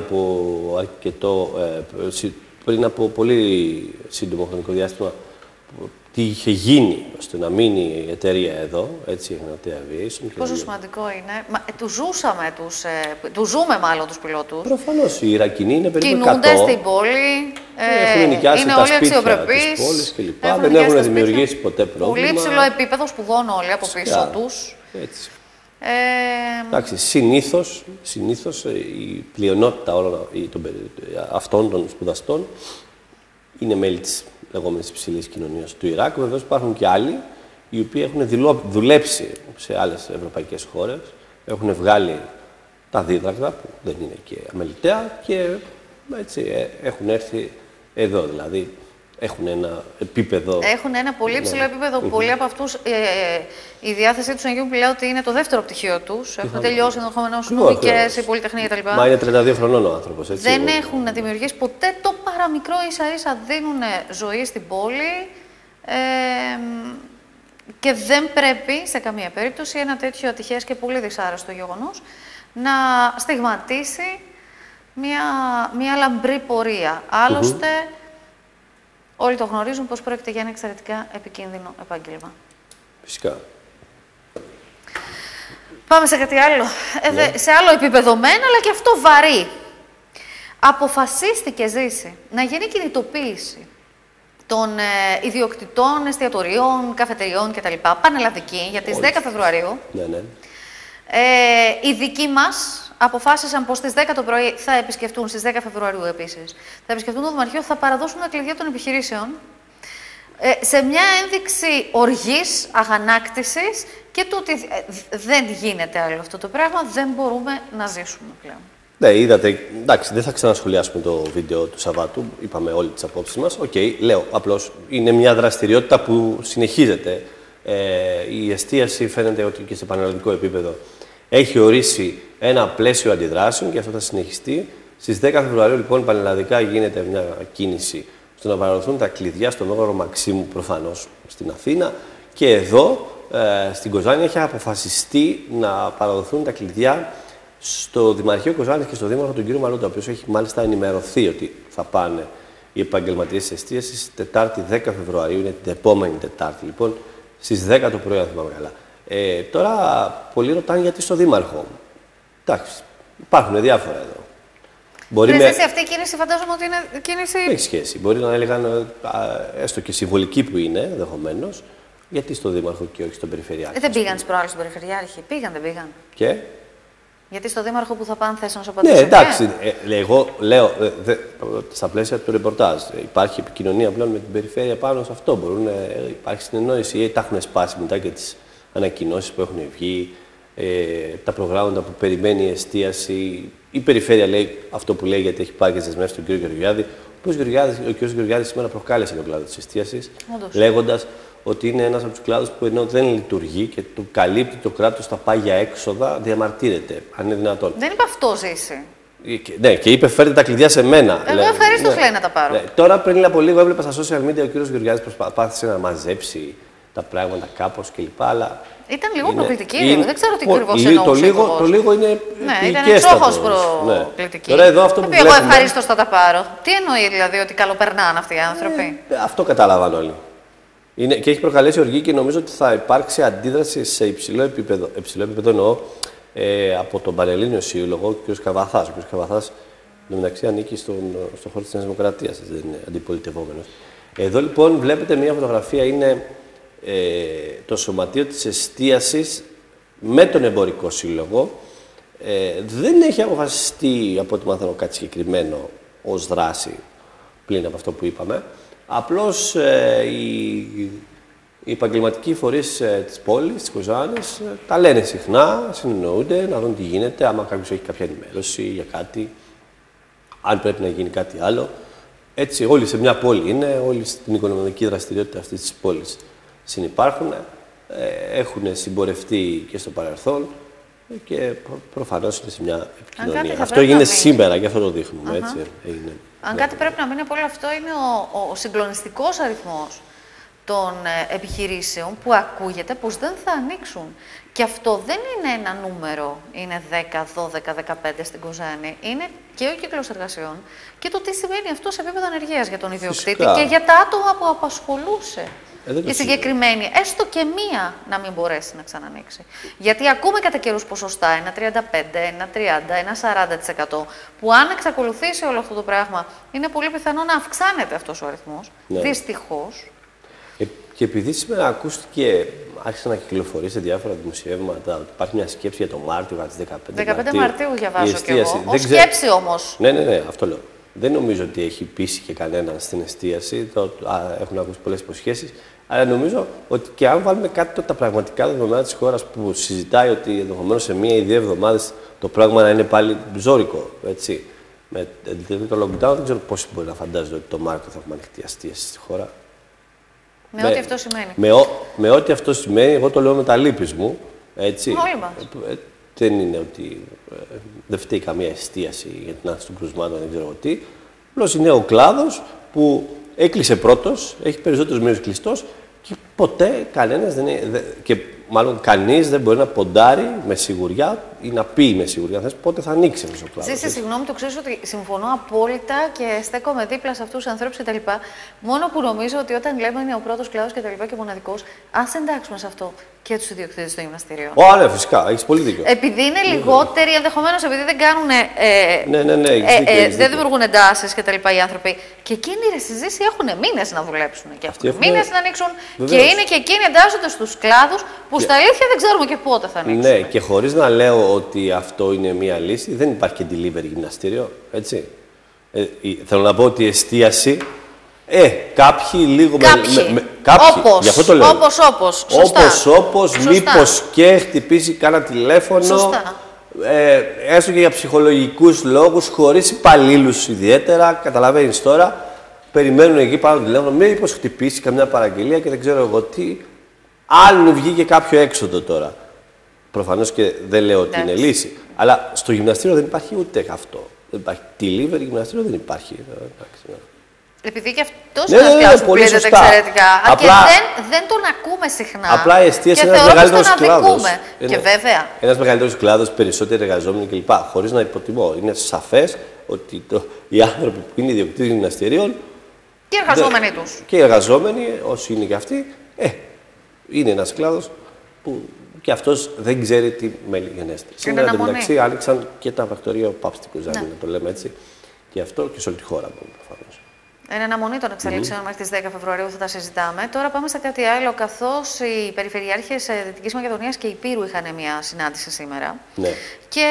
από πολύ σύντομο χρονικό διάστημα τι είχε γίνει ώστε να μείνει η εταιρεία εδώ, έτσι, η Εθνική Aviation. Πόσο σημαντικό είναι. Τους ζούμε μάλλον τους πιλότους. Προφανώς, οι Ιρακινοί είναι περίπου 100. Κινούνται στην πόλη, έχουν νοικιάσει είναι τα όλοι σπίτια αξιοπρεπείς. της πόλης κλπ. Δεν έχουν δημιουργήσει ποτέ πρόβλημα. Πολύ ψηλό επίπεδο σπουδών όλοι από πίσω τους. Έτσι. Εντάξει, συνήθως η πλειονότητα όλων αυτών των σπουδαστών είναι μέλη της λεγόμενης υψηλής κοινωνίας του Ιράκ. Βεβαίως υπάρχουν και άλλοι οι οποίοι έχουν δουλέψει σε άλλες ευρωπαϊκές χώρες, έχουν βγάλει τα δίδακτρα που δεν είναι και αμεληταία και έτσι έχουν έρθει εδώ, δηλαδή έχουν ένα επίπεδο. Έχουν ένα πολύ ψηλό επίπεδο. Πολλοί από αυτούς η διάθεσή τους είναι που λέω ότι είναι το δεύτερο πτυχίο τους. Έχουν τελειώσει ενδεχομένως νομικές, η πολυτεχνία κτλ. Μα είναι 32 χρονών ο άνθρωπος, έτσι. Δεν έχουν δημιουργήσει ποτέ το παραμικρό, ίσα-ίσα δίνουν ζωή στην πόλη. Και δεν πρέπει σε καμία περίπτωση ένα τέτοιο ατυχές και πολύ δυσάρεστο γεγονός να στιγματίσει μια λαμπρή πορεία. Άλλωστε, όλοι το γνωρίζουν πως πρόκειται για ένα εξαιρετικά επικίνδυνο επάγγελμα. Φυσικά. Πάμε σε κάτι άλλο. Σε άλλο επίπεδο μεν, αλλά και αυτό βαρύ. Αποφασίστηκε, Ζήση, να γίνει κινητοποίηση των ιδιοκτητών εστιατορίων, καφετεριών κτλ. Πανελλαδική για τις 10 Φεβρουαρίου. Ναι, ναι. Οι δικοί μας αποφάσισαν πως στις 10 το πρωί θα επισκεφτούν, στις 10 Φεβρουαρίου επίσης, θα επισκεφτούν το Δημαρχείο, θα παραδώσουν τα κλειδιά των επιχειρήσεων σε μια ένδειξη οργής, αγανάκτησης και του ότι δεν γίνεται άλλο αυτό το πράγμα, δεν μπορούμε να ζήσουμε πλέον. Ναι, είδατε, εντάξει, δεν θα ξανασχολιάσουμε το βίντεο του Σαββάτου, είπαμε όλοι τις απόψεις μας. Οκ, λέω, απλώς είναι μια δραστηριότητα που συνεχίζεται. Η εστίαση φαίνεται ότι και σε πανελλαδικό επίπεδο έχει ορίσει ένα πλαίσιο αντιδράσεων και αυτό θα συνεχιστεί. Στις 10 Φεβρουαρίου, λοιπόν, πανελλαδικά γίνεται μια κίνηση στο να παραδοθούν τα κλειδιά στον Μέγαρο Μαξίμου, προφανώς στην Αθήνα. Και εδώ, στην Κοζάνη, έχει αποφασιστεί να παραδοθούν τα κλειδιά στο Δημαρχείο Κοζάνης και στο Δήμαρχο τον κύριο Μαλούτα, ο οποίος έχει μάλιστα ενημερωθεί ότι θα πάνε οι επαγγελματίες της εστίασης Τετάρτη 10 Φεβρουαρίου, είναι την επόμενη Τετάρτη, λοιπόν, στις 10 το πρωί, αν θυμάμαι καλά. Τώρα, πολλοί ρωτάνε γιατί στο Δήμαρχο. Εντάξει, υπάρχουν διάφορα εδώ. Αυτή η κίνηση φαντάζομαι ότι είναι κίνηση. Έχει σχέση. Μπορεί να έλεγαν έστω και συμβολική που είναι, ενδεχομένως, γιατί στο Δήμαρχο και όχι στον Περιφερειάρχη. Δεν πήγαν τις προάλλες στον Περιφερειάρχη. Πήγαν, δεν πήγαν. Και. Γιατί στο Δήμαρχο που θα πάνε θες να σου απαντήσω. Ναι, εντάξει. Εγώ λέω στα πλαίσια του ρεπορτάζ. Υπάρχει επικοινωνία πλέον με την Περιφέρεια πάνω σε αυτό. Υπάρχει συνεννόηση ή τα έχουν σπάσει μετά και τις ανακοινώσεις που έχουν βγει, τα προγράμματα που περιμένει η εστίαση. Η Περιφέρεια λέει αυτό που λέει γιατί έχει πάρει και τις δεσμεύσεις του κ. Γεωργιάδη. Ο κ. Γεωργιάδης σήμερα προκάλεσε τον κλάδο της εστίασης, λέγοντας ότι είναι ένας από τους κλάδους που ενώ δεν λειτουργεί και του καλύπτει το κράτος τα πάγια έξοδα, διαμαρτύρεται, αν είναι δυνατόν. Δεν είπε αυτό, Ζήση. Ναι, και είπε φέρτε τα κλειδιά σε μένα. Εγώ ευχαρίστως λέει να τα πάρω. Ναι. Τώρα πριν από λίγο έβλεπα στα social media ο κ. Γεωργιάδης προσπάθησε να μαζέψει τα πράγματα κάπως κλπ. Αλλά ήταν λίγο προκλητική, δεν ξέρω τι ακριβώς εννοούσε. Το λίγο είναι. Ναι, ήταν εξόχως προκλητική. Τώρα εδώ αυτό που εγώ ευχαρίστως θα τα πάρω. Τι εννοεί δηλαδή, ότι καλοπερνάνε αυτοί οι άνθρωποι. Αυτό κατάλαβαν όλοι. Και έχει προκαλέσει οργή και νομίζω ότι θα υπάρξει αντίδραση σε υψηλό επίπεδο. Υψηλό επίπεδο εννοώ από τον Πανελλήνιο Σύλλογο, ο κ. Καβαθάς. Ο κ. Καβαθάς, μεταξύ, ανήκει στον χώρο της Νέας Δημοκρατίας, δεν είναι αντιπολιτευόμενος. Εδώ λοιπόν βλέπετε μια φωτογραφία, είναι το σωματείο της εστίασης με τον Εμπορικό Σύλλογο. Δεν έχει αποφασιστεί, από ό,τι μαθαίνω, κάτι συγκεκριμένο ως δράση πλην από αυτό που είπαμε. Απλώς οι επαγγελματικοί φορείς της πόλης, της Κοζάνης, τα λένε συχνά, συνεννοούνται, να δουν τι γίνεται, άμα κάποιος έχει κάποια ενημέρωση για κάτι, αν πρέπει να γίνει κάτι άλλο. Έτσι, όλοι σε μια πόλη είναι, όλοι στην οικονομική δραστηριότητα αυτής της πόλης συνυπάρχουν, έχουν συμπορευτεί και στο παρελθόν και προφανώς είναι σε μια επικοινωνία. Αυτό γίνεται σήμερα και αυτό το δείχνουμε. Έτσι, αν κάτι πρέπει να μείνει από όλο αυτό είναι ο συγκλονιστικός αριθμός των επιχειρήσεων που ακούγεται πως δεν θα ανοίξουν. Και αυτό δεν είναι ένα νούμερο, είναι 10, 12, 15 στην Κοζάνη. Είναι και ο κύκλος εργασιών και το τι σημαίνει αυτό σε επίπεδο ανεργίας για τον ιδιοκτήτη και για τα άτομα που απασχολούσε. Η συγκεκριμένη, έστω και μία να μην μπορέσει να ξανανοίξει. Γιατί ακούμε κατά καιρούς ποσοστά, ένα 35, ένα 30, ένα 40%, που αν εξακολουθήσει όλο αυτό το πράγμα, είναι πολύ πιθανό να αυξάνεται αυτός ο αριθμός. Ναι. Δυστυχώς. Και επειδή σήμερα ακούστηκε, άρχισε να κυκλοφορεί σε διάφορα δημοσιεύματα, ότι υπάρχει μια σκέψη για το Μάρτιο, για τις 15 Μαρτίου διαβάζω κι εγώ. Ως σκέψη όμως. Ναι, αυτό λέω. Δεν νομίζω ότι έχει πείσει και κανέναν στην εστίαση. Έχουν ακούσει πολλές υποσχέσεις. Αλλά νομίζω ότι και αν βάλουμε κάτι τα πραγματικά δεδομένα της χώρας που συζητάει ότι ενδεχομένως σε μία ή 2 εβδομάδες το πράγμα να είναι πάλι ζώρικο. Έτσι. Με το lockdown δεν ξέρω πόσοι μπορεί να φαντάζονται ότι το Μάρτιο θα έχουμε ανοιχτή εστίαση στη χώρα. Με ό,τι αυτό σημαίνει. Με ό,τι αυτό σημαίνει, εγώ το λέω με τα λύπης μου. Έτσι. Όλοι μας. Δεν είναι ότι δεν φταίει καμία εστίαση για την άρση των κρουσμάτων, δεν ξέρω τι. Απλώς είναι ο κλάδος που έκλεισε πρώτος, έχει περισσότερους μήνες κλειστός και ποτέ κανένας δεν είναι. Και μάλλον κανείς δεν μπορεί να ποντάρει με σιγουριά ή να πει με σιγουριά πότε θα ανοίξει αυτός ο κλάδος. Ζήση, συγγνώμη, το ξέρεις ότι συμφωνώ απόλυτα και στέκομαι δίπλα σε αυτούς τους ανθρώπους κτλ. Μόνο που νομίζω ότι όταν λέμε είναι ο πρώτος κλάδος και μοναδικός, ας εντάξουμε σε αυτό και τους ιδιοκτήτες στο γυμναστήριο. Ναι, φυσικά, έχεις πολύ δίκιο. Επειδή είναι λιγότεροι, ενδεχομένως επειδή δεν κάνουν. Δεν δημιουργούν εντάσεις κτλ. Οι άνθρωποι. Και εκείνοι στη Ζήση έχουν μήνες να δουλέψουν. Και έχουν μήνες να ανοίξουν. Βεβαίως. Και είναι και εκείνοι εντάσσονται στους κλάδους που στα αλήθεια δεν ξέρουμε και πότε θα ανοίξουν. Ναι, και χωρίς να λέω ότι αυτό είναι μία λύση, δεν υπάρχει και delivery γυμναστήριο. Έτσι. Θέλω να πω ότι η εστίαση. Κάποιοι λίγο όπως, γι' αυτό το λέω. Όπως, μήπως και χτυπήσει κάνα τηλέφωνο. Σωστά. Έστω και για ψυχολογικούς λόγους, χωρίς υπαλλήλους ιδιαίτερα. Καταλαβαίνεις τώρα, περιμένουν εκεί πάνω το τηλέφωνο. Μήπως χτυπήσει καμιά παραγγελία και δεν ξέρω εγώ τι. Αν βγήκε κάποιο έξοδο τώρα. Προφανώς και δεν λέω ότι είναι λύση. Αλλά στο γυμναστήριο δεν υπάρχει ούτε αυτό. Δεν υπάρχει delivery γυμναστήριο, δεν υπάρχει. Επειδή και αυτός είναι ένας κλάδος που πλήττεται εξαιρετικά. Απλά, και δεν τον ακούμε συχνά. Απλά η εστίαση είναι ένας μεγαλύτερος κλάδος. Και βέβαια. Ένας μεγαλύτερος κλάδος, περισσότεροι εργαζόμενοι κλπ. Χωρίς να υποτιμώ. Είναι σαφές ότι οι άνθρωποι που είναι ιδιοκτήτες γυμναστηρίων. Και οι εργαζόμενοι τους. Και οι εργαζόμενοι, όσοι είναι και αυτοί, είναι ένας κλάδος που και αυτός δεν ξέρει τι μέλη. Σήμερα εντωμεταξύ άνοιξαν και τα πρακτορία Παύστικου Ζάνη, να το λέμε έτσι. Και αυτό και σε όλη τη χώρα προφανώς. Είναι αναμονή των εξελίξεων μέχρι τις 10 Φεβρουαρίου, θα τα συζητάμε. Τώρα πάμε σε κάτι άλλο, καθώς οι περιφερειάρχες Δυτικής Μακεδονίας και Ηπείρου είχαν μια συνάντηση σήμερα. Ναι. Και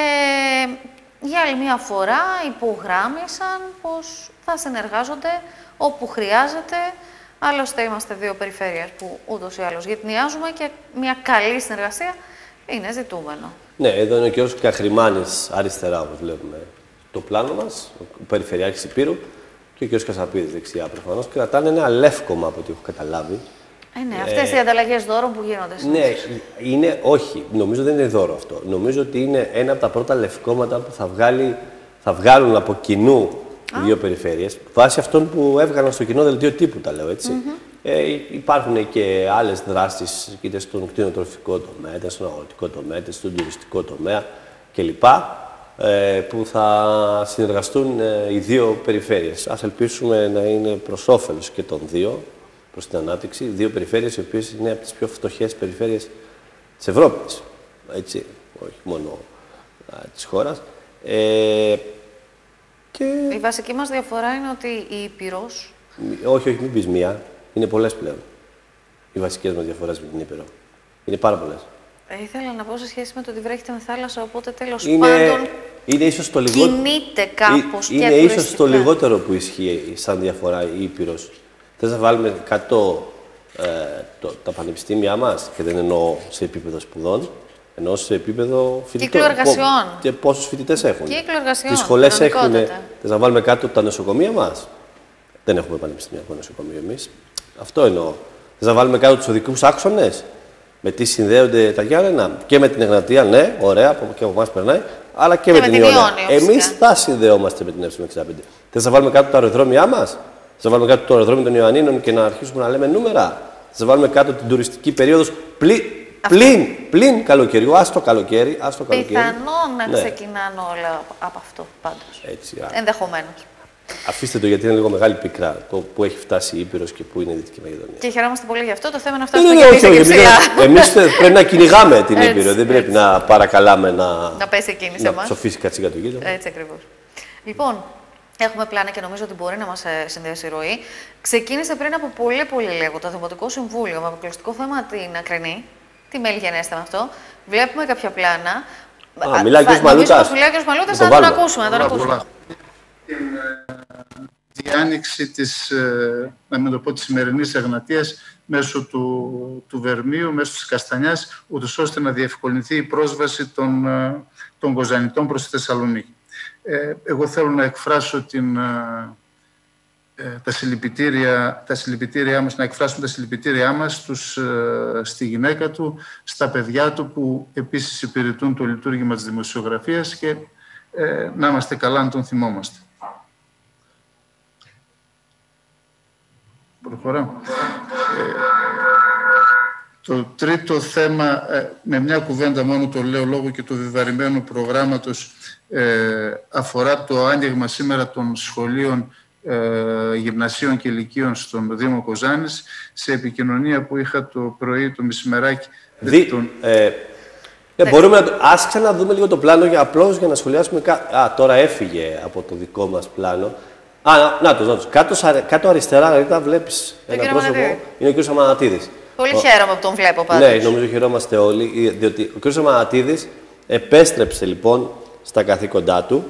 για άλλη μια φορά υπογράμμισαν πως θα συνεργάζονται όπου χρειάζεται. Άλλωστε είμαστε δύο περιφέρειες που ούτως ή άλλως γυτνιάζουμε και μια καλή συνεργασία είναι ζητούμενο. Ναι, εδώ είναι ο κ. Καχρημάνης αριστερά, όπως βλέπουμε το πλάνο μας, ο Περιφερειάρχης Ηπείρου. Και ο κ. Κασαπίδης δεξιά προφανώς κρατάνε ένα λεύκομα από ό,τι έχω καταλάβει. Ναι, αυτές οι ανταλλαγές δώρων που γίνονται συνήθως. Ναι, όχι, νομίζω δεν είναι δώρο αυτό. Νομίζω ότι είναι ένα από τα πρώτα λευκόματα που θα βγάλουν από κοινού οι δύο περιφέρειες. Βάσει αυτών που έβγαλαν στο κοινό δελτίο τύπου, τα λέω έτσι. Υπάρχουν και άλλες δράσεις, είτε στον κτηνοτροφικό τομέα, είτε στον αγροτικό τομέα, είτε στον τουριστικό τομέα κλπ. Που θα συνεργαστούν οι δύο περιφέρειες. Ας ελπίσουμε να είναι προς όφελος και των δύο, προς την ανάπτυξη. Δύο περιφέρειες οι οποίες είναι από τις πιο φτωχές περιφέρειες της Ευρώπης. Έτσι, όχι μόνο της χώρας. Και... Η βασική μας διαφορά είναι ότι η Ηπειρός... Όχι, μην πεις μία. Είναι πολλές πλέον. Οι βασικές μας διαφορές με την Ήπειρο. Είναι πάρα πολλές. Ήθελα να πω σε σχέση με το ότι βρέχεται με θάλασσα, οπότε τέλος πάντων είναι ίσως το κινείται κάπως και είναι ίσως το λιγότερο που ισχύει σαν διαφορά η Ήπειρος. Θες να βάλουμε κάτω τα πανεπιστήμια μας, και δεν εννοώ σε επίπεδο σπουδών, εννοώ σε επίπεδο φοιτητών. Κύκλο εργασιών. Και πόσους φοιτητές έχουν. Κύκλο εργασιών. Τι σχολές έχουν. Θες να βάλουμε κάτω τα νοσοκομεία μας. Δεν έχουμε πανεπιστημιακό νοσοκομείο εμείς. Αυτό εννοώ. Θες να βάλουμε κάτω τους οδικούς άξονες. Με τι συνδέονται τα Γιάννενα και με την Εγνατία, ναι, ωραία, και από εμάς περνάει, αλλά και με την Ιόνια. Εμείς θα συνδεόμαστε με την Ε65. Θες να βάλουμε κάτω τα αεροδρόμια μας, θες να βάλουμε κάτω το αεροδρόμιο των Ιωαννίνων και να αρχίσουμε να λέμε νούμερα, θες να βάλουμε κάτω την τουριστική περίοδος πλην καλοκαιριού, άστο καλοκαίρι. Πιθανόν να ξεκινάνε όλα από αυτό πάντως. Έτσι, ενδεχομένως. Αφήστε το, γιατί είναι λίγο μεγάλη πικρά το που έχει φτάσει η Ήπειρος και που είναι η Δυτική Μακεδονία. Και χαιρόμαστε πολύ γι' αυτό. Το θέμα είναι να φτάσουμε και ψηλά. Εμείς πρέπει να κυνηγάμε την Ήπειρο. Δεν πρέπει να παρακαλάμε να πέσει εκείνη σε εμάς. Να ψοφήσει κατσίκα του γείτονα. Έτσι ακριβώς. Λοιπόν, έχουμε πλάνα και νομίζω ότι μπορεί να μας συνδέσει η ροή. Ξεκίνησε πριν από πολύ λίγο το Δημοτικό Συμβούλιο με αποκλειστικό θέμα την Ακρινή. Τι μέλη γενέστε με αυτό. Βλέπουμε κάποια πλάνα. Μιλάει και ο Μαλούτας. Να τον ακούσουμε. Την διάνοιξη της, να το πω, της σημερινής Εγνατίας μέσω του Βερμίου, μέσω της Καστανιάς, ούτως ώστε να διευκολυνθεί η πρόσβαση των Κοζανιτών προς τη Θεσσαλονίκη. Εγώ θέλω να εκφράσω τα συλληπιτήριά μας, να εκφράσουμε τα συλληπιτήριά μας στη γυναίκα του, στα παιδιά του που επίσης υπηρετούν το λειτουργήμα της δημοσιογραφίας και να είμαστε καλά να τον θυμόμαστε. Προχωράω. Το τρίτο θέμα, με μια κουβέντα μόνο το λέω λόγω και του βεβαρημένου προγράμματος, αφορά το άνοιγμα σήμερα των σχολείων γυμνασίων και ηλικίων στον Δήμο Κοζάνης, σε επικοινωνία που είχα το πρωί, το μεσημεράκι. Μπορούμε να ας ξαναδούμε λίγο το πλάνο απλώς για να σχολιάσουμε. Τώρα έφυγε από το δικό μας πλάνο. Νάτος. Κάτω αριστερά, δηλαδή, βλέπεις ένα πρόσωπο. Είναι ο κ. Αμανατίδης. Πολύ χαίρομαι που τον βλέπω πάντως. Ναι, νομίζω χαιρόμαστε όλοι, διότι ο κ. Αμανατίδης επέστρεψε λοιπόν στα καθήκοντά του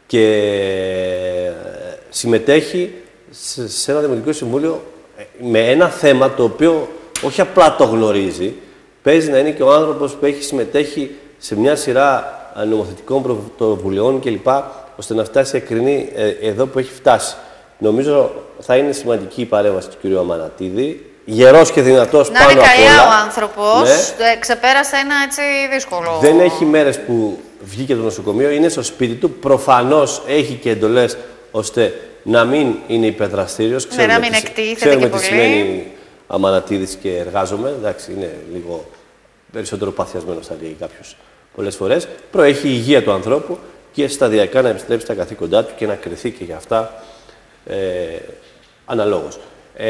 και συμμετέχει σε ένα Δημοτικό Συμβούλιο με ένα θέμα το οποίο όχι απλά το γνωρίζει, παίζει να είναι και ο άνθρωπος που έχει συμμετέχει σε μια σειρά νομοθετικών πρωτοβουλειών κλπ, ώστε να φτάσει εκκρινή εδώ που έχει φτάσει. Νομίζω θα είναι σημαντική η παρέμβαση του κ. Αμανατίδη. Γερός και δυνατός πάνω απ' όλα. Να είναι καλά ο άνθρωπος. Ναι. Ξεπέρασε ένα έτσι δύσκολο. Δεν έχει μέρες που βγήκε το νοσοκομείο, είναι στο σπίτι του. Προφανώς έχει και εντολές ώστε να μην είναι υπερδραστήριος. Ναι, να μην εκτίθεται ξέρουμε και τι πολύ. σημαίνει Αμανατίδης και εργάζομαι. Εντάξει, είναι λίγο περισσότερο παθιασμένος, θα λέει κάποιος πολλές φορές. Προέχει η υγεία του ανθρώπου και σταδιακά να επιστρέψει στα καθήκοντά του και να κριθεί και για αυτά αναλόγως.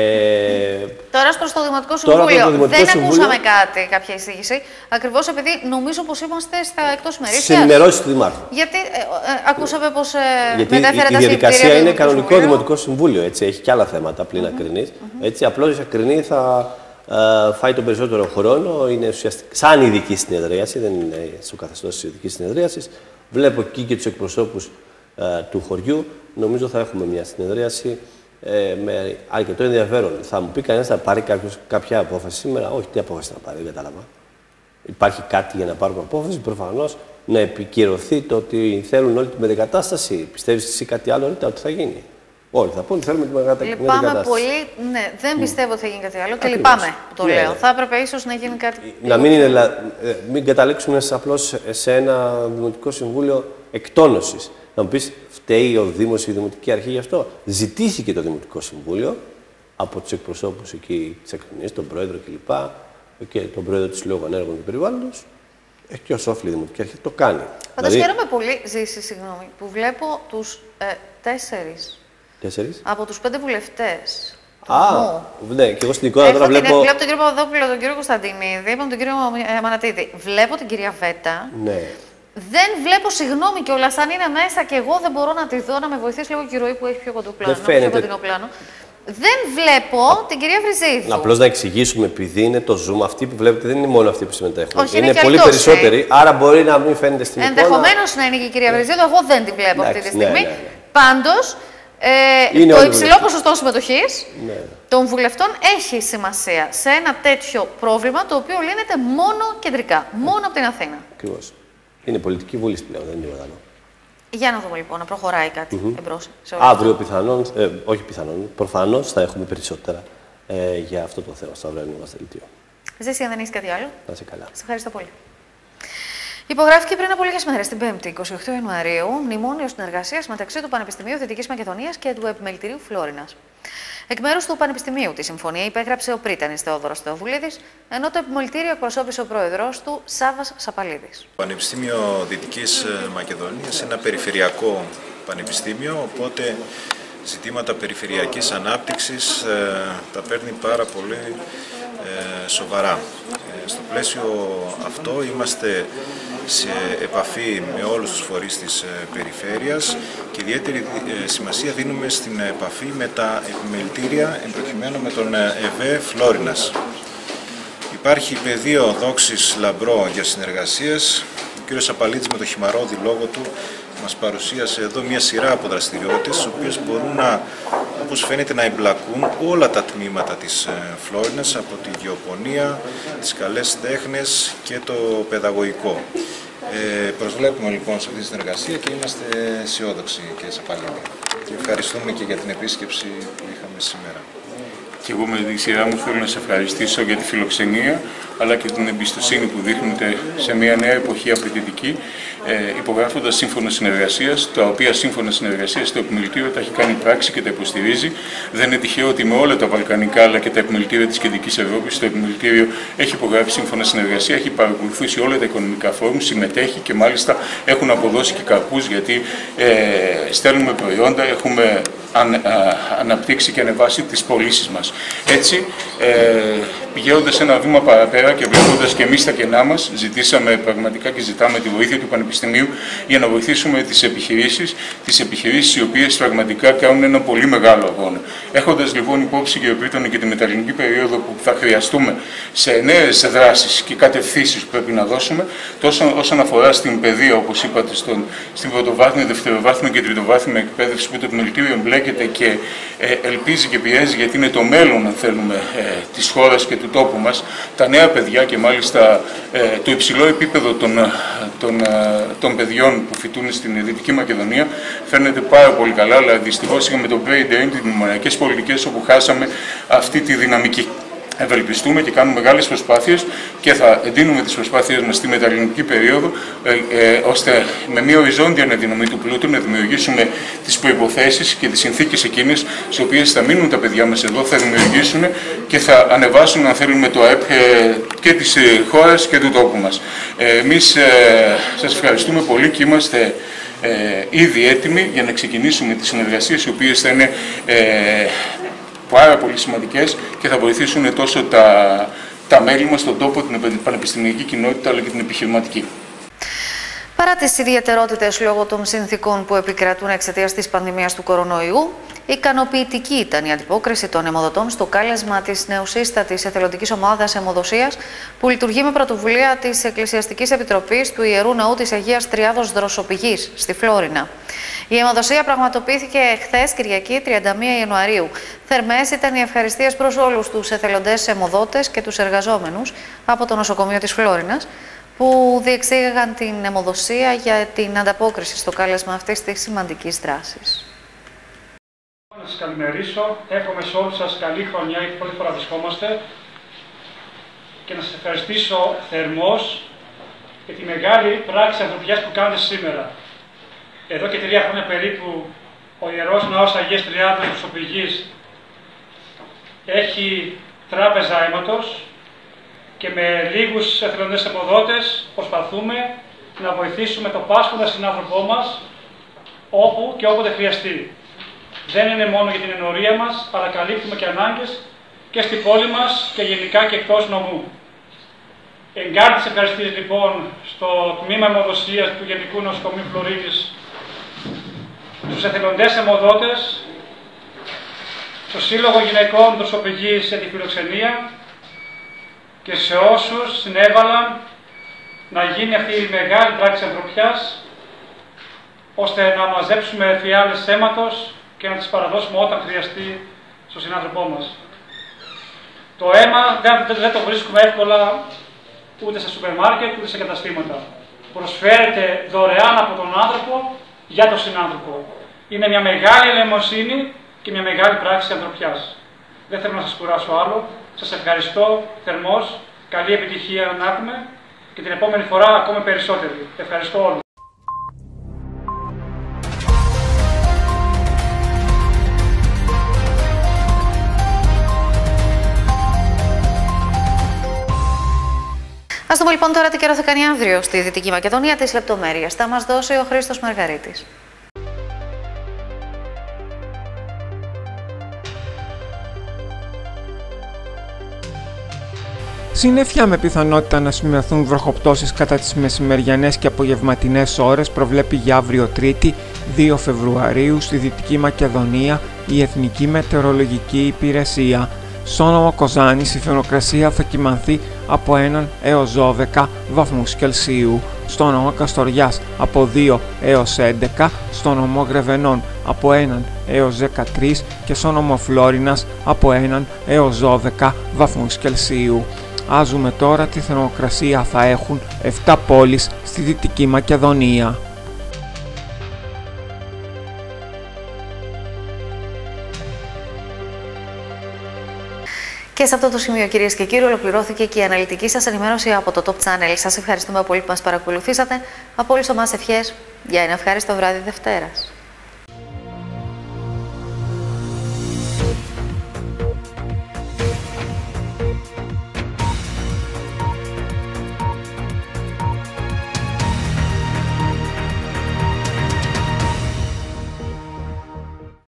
Τώρα προς το Δημοτικό Συμβούλιο. Δεν ακούσαμε κάτι, κάποια εισήγηση. Ακριβώς επειδή νομίζω πως είμαστε στα εκτός ημερήσιας. Σε ενημερώσεις του Δημάρχου. Γιατί ακούσαμε πως γιατί η διαδικασία είναι κανονικό Δημοτικό Συμβούλιο. Έτσι, έχει και άλλα θέματα πλην ακρινής. Απλώς η ακρινή θα φάει τον περισσότερο χρόνο. Είναι ουσιαστικά σαν ειδική συνεδρίαση, δεν είναι στο καθεστώς της ειδικής συνεδρίασης. Βλέπω εκεί και τους εκπροσώπους του χωριού. Νομίζω θα έχουμε μια συνεδρίαση με αρκετό ενδιαφέρον. Θα μου πει κανένας να πάρει κάποια απόφαση σήμερα. Όχι, τι απόφαση να πάρει, δεν κατάλαβα. Υπάρχει κάτι για να πάρουμε απόφαση. Προφανώς να επικυρωθεί το ότι θέλουν όλη την μετεγκατάσταση. Πιστεύεις εσύ κάτι άλλο, Ρίτα, ότι θα γίνει? Όλοι θα πούνε θέλουμε την μετεγκατάσταση. Λυπάμαι πολύ. Ναι, δεν πιστεύω ότι θα γίνει κάτι άλλο. Και λυπάμαι που το λέω. Θα έπρεπε ίσως να γίνει κάτι. Να μην καταλήξουμε απλώς σε ένα Δημοτικό Συμβούλιο εκτόνωσης. Να μου πεις, φταίει ο Δήμος, η Δημοτική Αρχή γι' αυτό? Ζητήθηκε το Δημοτικό Συμβούλιο από τους εκπροσώπους εκεί της Ακρινής, τον Πρόεδρο κλπ. Και τον Πρόεδρο του Συλλόγου Ανέργων του Περιβάλλοντος. Και ως όφιλη η Δημοτική Αρχή το κάνει. Πάντως χαίρομαι πολύ, Ζήση, συγγνώμη, που βλέπω τους 4 από τους 5 βουλευτές. Ναι, και εγώ στην εικόνα τώρα βλέπω. Βλέπω τον κύριο Παπαδόπουλο, τον κύριο Κωνσταντινίδη, είπαμε τον κύριο Αμανατίδη. Βλέπω την κυρία Βέτα. Ναι. Δεν βλέπω, συγγνώμη κιόλας, αν είναι μέσα και εγώ δεν μπορώ να τη δω, να με βοηθήσει λίγο και η ροή που έχει πιο κοντό πλάνο. Πιο κοντινό πλάνο. Δεν βλέπω την κυρία Βριζίδου. Απλώς να εξηγήσουμε, επειδή είναι το Zoom, αυτοί που βλέπετε δεν είναι μόνο αυτοί που συμμετέχουν. Όχι, είναι πολύ περισσότεροι, άρα μπορεί να μην φαίνεται στην εικόνα. Ενδεχομένως να είναι και η κυρία Βριζίδου, εγώ δεν τη βλέπω αυτή τη στιγμή. Ναι. Πάντως, το υψηλό ποσοστό συμμετοχής των βουλευτών έχει σημασία σε ένα τέτοιο πρόβλημα το οποίο λύνεται μόνο κεντρικά, μόνο από την Αθήνα. Ακριβώς. Είναι πολιτική βούληση πλέον, δεν είναι τίποτα άλλο. Για να δούμε λοιπόν, να προχωράει κάτι εμπρός. Αύριο πιθανόν, όχι πιθανόν, προφανώς θα έχουμε περισσότερα για αυτό το θέμα στο αυριανό μας δελτίο. Ζήση, αν δεν έχεις κάτι άλλο. Να είσαι καλά. Σε ευχαριστώ πολύ. Υπογράφηκε πριν από λίγες μέρες, την 5η, 28 Ιανουαρίου, μνημόνιο συνεργασίας μεταξύ του Πανεπιστημίου Δυτικής Μακεδονίας και του Επιμελητηρίου Φλόρινας. Εκ μέρους του Πανεπιστημίου τη συμφωνία υπέγραψε ο πρίτανης Θεόδωρος Θεοδουλίδης, ενώ το Επιμελητήριο εκπροσώπησε ο πρόεδρος του Σάββας Σαπαλίδης. Το Πανεπιστήμιο Δυτικής Μακεδονίας είναι ένα περιφερειακό πανεπιστήμιο, οπότε ζητήματα περιφερειακής ανάπτυξης τα παίρνει πάρα πολύ σοβαρά. Στο πλαίσιο αυτό είμαστε σε επαφή με όλους τους φορείς της περιφέρειας και ιδιαίτερη σημασία δίνουμε στην επαφή με τα επιμελητήρια, εμπροκειμένου με τον ΕΒΕ Φλόρινας. Υπάρχει πεδίο δόξης λαμπρό για συνεργασίες. Ο κ. Σαπαλίδης με το χυμαρόδι λόγο του μας παρουσίασε εδώ μια σειρά από δραστηριότητες, στις οποίες μπορούν να, όπως φαίνεται, να εμπλακούν όλα τα τμήματα της Φλόρινας, από τη γεωπονία, τις καλές τέχνες και το παιδαγωγικό. Προσβλέπουμε λοιπόν σε αυτή τη συνεργασία και είμαστε αισιόδοξοι, κ. Σαπαλίδη. Και ευχαριστούμε και για την επίσκεψη που είχαμε σήμερα. Και εγώ με τη σειρά μου θέλω να σε ευχαριστήσω για τη φιλοξενία, αλλά και την εμπιστοσύνη που δείχνετε σε μια νέα εποχή απαιτητική, υπογράφοντας σύμφωνα συνεργασίας, τα οποία σύμφωνα συνεργασίας το επιμελητήριο τα έχει κάνει πράξη και τα υποστηρίζει. Δεν είναι τυχαίο ότι με όλα τα βαλκανικά αλλά και τα επιμελητήρια της Κεντρικής Ευρώπης το επιμελητήριο έχει υπογράψει σύμφωνα συνεργασία, έχει παρακολουθήσει όλα τα οικονομικά φόρουμ, συμμετέχει και μάλιστα έχουν αποδώσει και καρπούς, γιατί στέλνουμε προϊόντα, έχουμε αναπτύξει και ανεβάσει τις πωλήσεις μας. Έτσι, πηγαίνοντας ένα βήμα παραπέρα και βλέποντας και εμείς τα κενά μας, ζητήσαμε πραγματικά και ζητάμε τη βοήθεια του Πανεπιστημίου για να βοηθήσουμε τις επιχειρήσεις οι οποίες πραγματικά κάνουν ένα πολύ μεγάλο αγώνα. Έχοντας λοιπόν υπόψη, κύριε Πρίτανη, και τη μεταλληνική περίοδο που θα χρειαστούμε σε νέες δράσεις και κατευθύνσεις που πρέπει να δώσουμε, τόσο όσον αφορά στην παιδεία, όπως είπατε, στην πρωτοβάθμια, δευτεροβάθμια και τριτοβάθμια εκπαίδευση, που το επιμελητήριο εμπλέκεται και ελπίζει και πιέζει, γιατί είναι το μέλλον, αν θέλουμε, της χώρας και του τόπου μας, τα νέα παιδιά και μάλιστα το υψηλό επίπεδο των παιδιών που φοιτούν στην Δυτική Μακεδονία φαίνεται πάρα πολύ καλά, αλλά δυστυχώς είχαμε το brain drain, τις μνημονιακές πολιτικές, όπου χάσαμε αυτή τη δυναμική. Ευελπιστούμε και κάνουμε μεγάλες προσπάθειες και θα εντείνουμε τις προσπάθειες μας στη μεταλληνική περίοδο, ώστε με μια οριζόντια αναδιανομή του πλούτου να δημιουργήσουμε τις προϋποθέσεις και τις συνθήκες εκείνες στις οποίες θα μείνουν τα παιδιά μας εδώ, θα δημιουργήσουν και θα ανεβάσουν, αν θέλουμε, το ΑΕΠ και της χώρας και του τόπου μας. Εμείς σας ευχαριστούμε πολύ και είμαστε ήδη έτοιμοι για να ξεκινήσουμε τις συνεργασίες, οι οποίες θα είναι πάρα πολύ σημαντικές και θα βοηθήσουν τόσο τα μέλη μας στον τόπο, την πανεπιστημιακή κοινότητα, αλλά και την επιχειρηματική. Παρά τις ιδιαιτερότητες λόγω των συνθήκων που επικρατούν εξαιτίας της πανδημίας του κορονοϊού, ικανοποιητική ήταν η αντιπόκριση των αιμοδοτών στο κάλεσμα της νεοσύστατης εθελοντικής ομάδας αιμοδοσίας που λειτουργεί με πρωτοβουλία της Εκκλησιαστικής Επιτροπής του Ιερού Ναού της Αγίας Τριάδος Δροσοπηγής στη Φλόρινα. Η αιμοδοσία πραγματοποιήθηκε χθες, Κυριακή 31 Ιανουαρίου. Θερμές ήταν οι ευχαριστίες προς όλους τους εθελοντές αιμοδότες και τους εργαζόμενους από το νοσοκομείο της Φλόρινας, που διεξήγαγαν την αιμοδοσία για την ανταπόκριση στο κάλεσμα αυτής της σημαντικής δράσης. Να σας καλημερίσω. Εύχομαι σε όλους σας καλή χρονιά, γιατί πρώτη φορά βρισκόμαστε, και να σας ευχαριστήσω θερμώς για τη μεγάλη πράξη ανθρωπιάς που κάνετε σήμερα. Εδώ και 3 χρόνια περίπου, ο Ιερός Ναός Αγίας Τριάδος Δροσοπηγής έχει τράπεζα αίματος και με λίγους εθελοντές αιμοδότες προσπαθούμε να βοηθήσουμε το πάσχοντα συνάνθρωπό μας όπου και όποτε χρειαστεί. Δεν είναι μόνο για την ενορία μας, αλλά καλύπτουμε και ανάγκες και στην πόλη μας και γενικά και εκτός νομού. Εγκάρτης ευχαριστίες λοιπόν στο τμήμα αιμοδοσίας του Γενικού Νοσοκομείου Φλωρίνης, στους εθελοντές αιμοδότες, στο Σύλλογο Γυναικών Δροσοπηγής για τη Φιλοξενία και σε όσους συνέβαλαν να γίνει αυτή η μεγάλη πράξη ανθρωπιάς, ώστε να μαζέψουμε φιάλες αίματος και να τις παραδώσουμε όταν χρειαστεί στον συνάνθρωπό μας. Το αίμα δεν το βρίσκουμε εύκολα ούτε σε σούπερ μάρκετ ούτε σε καταστήματα. Προσφέρεται δωρεάν από τον άνθρωπο για τον συνάνθρωπο. Είναι μια μεγάλη ελεημοσύνη και μια μεγάλη πράξη ανθρωπιάς. Δεν θέλω να σας κουράσω άλλο. Σας ευχαριστώ θερμώς. Καλή επιτυχία να έχουμε και την επόμενη φορά ακόμα περισσότερη. Ευχαριστώ όλους. Ας δούμε λοιπόν τώρα τι καιρό θα κάνει αύριο στη Δυτική Μακεδονία. Τις λεπτομέρειες θα μας δώσει ο Χρήστος Μαργαρίτης. Συννεφιά με πιθανότητα να σημειωθούν βροχοπτώσεις κατά τις μεσημεριανές και απογευματινές ώρες προβλέπει για αύριο Τρίτη 2 Φεβρουαρίου στη Δυτική Μακεδονία η Εθνική Μετεωρολογική Υπηρεσία. Στο Νόμο Κοζάνης η θερμοκρασία θα κυμανθεί από 1 έως 12 βαθμούς Κελσίου, στο Νόμο Καστοριάς από 2 έως 11, στο Νόμο Γρεβενών από 1 έως 13 και στο Νόμο Φλόρινας από 1 έως 12 βαθμούς Κελσίου. Ας δούμε τώρα τι θερμοκρασία θα έχουν 7 πόλεις στη Δυτική Μακεδονία. Και σε αυτό το σημείο, κυρίες και κύριοι, ολοκληρώθηκε και η αναλυτική σας ενημέρωση από το Top Channel. Σας ευχαριστούμε πολύ που μας παρακολουθήσατε. Από όλους εμάς ευχές για ένα ευχάριστο βράδυ Δευτέρας.